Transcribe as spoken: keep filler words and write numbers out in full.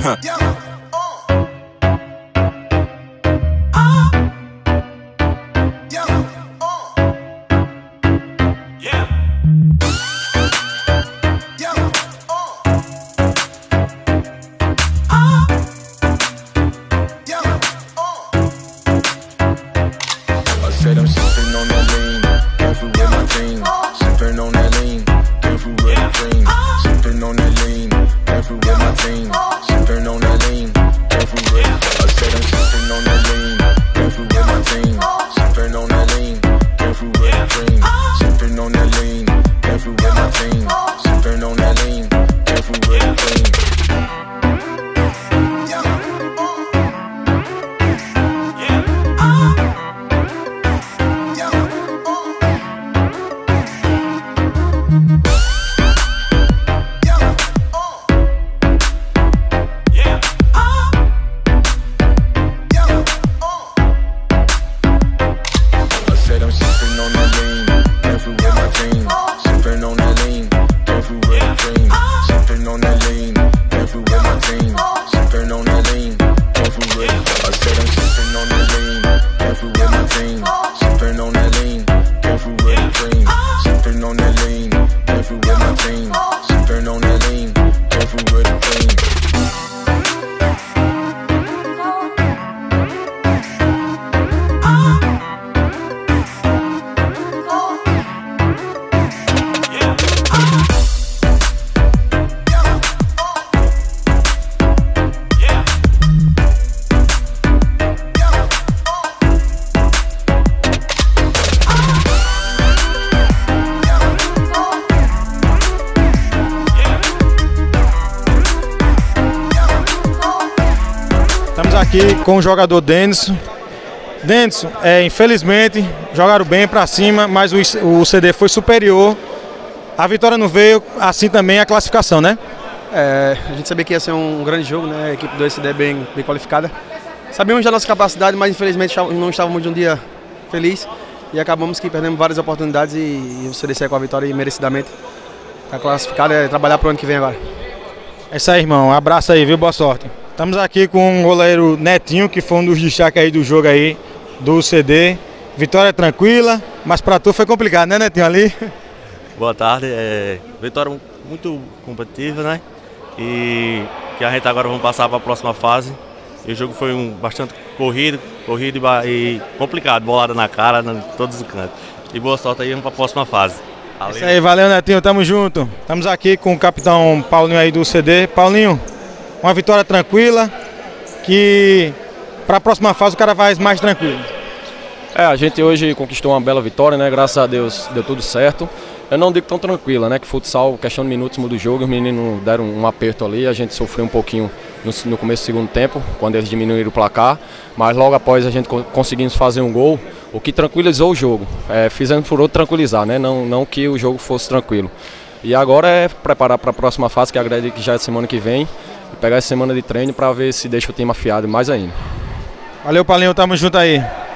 Said I'm sipping on that lean, careful with my team. Sipping on that lean, careful with the dream. Sipping on that lean, careful with my team. Sipping on that lean, careful with. I said I'm sipping on that lean, careful with my team. Sipping on that lean, careful with the dream. Sipping on that lean, careful with my team. Sipping on that lean, careful with the dream. Estamos aqui com o jogador Denison. Denison, é, infelizmente, jogaram bem para cima, mas o, o C D foi superior. A vitória não veio, assim também a classificação, né? É, a gente sabia que ia ser um grande jogo, né? A equipe do C D bem, bem qualificada. Sabíamos da nossa capacidade, mas infelizmente não estávamos de um dia feliz. E acabamos que perdemos várias oportunidades e, e o C D saiu com a vitória merecidamente. Está classificado, é trabalhar para o ano que vem agora. É isso aí, irmão. Um abraço aí, viu? Boa sorte. Estamos aqui com o goleiro Netinho, que foi um dos destaques aí do jogo aí do C D. Vitória tranquila, mas para tu foi complicado, né, Netinho, ali? Boa tarde. É, vitória muito competitiva, né? E que a gente agora vamos passar para a próxima fase. E o jogo foi um bastante corrido, corrido e, e complicado, bolada na cara, em todos os cantos. E boa sorte aí, vamos para a próxima fase. Valeu. Isso aí, valeu, Netinho, tamo junto. Estamos aqui com o capitão Paulinho aí do C D. Paulinho, uma vitória tranquila, que para a próxima fase o cara vai mais tranquilo. É, a gente hoje conquistou uma bela vitória, né? Graças a Deus deu tudo certo. Eu não digo tão tranquila, né? Que futsal, questão de minutos muda o jogo, os meninos deram um aperto ali, a gente sofreu um pouquinho no, no começo do segundo tempo, quando eles diminuíram o placar, mas logo após a gente conseguimos fazer um gol, o que tranquilizou o jogo. É, fizemos por outro tranquilizar, né? Não, não que o jogo fosse tranquilo. E agora é preparar para a próxima fase, que acredito que já é semana que vem, e pegar essa semana de treino para ver se deixa o time afiado mais ainda. Valeu, Paulinho, tamo junto aí.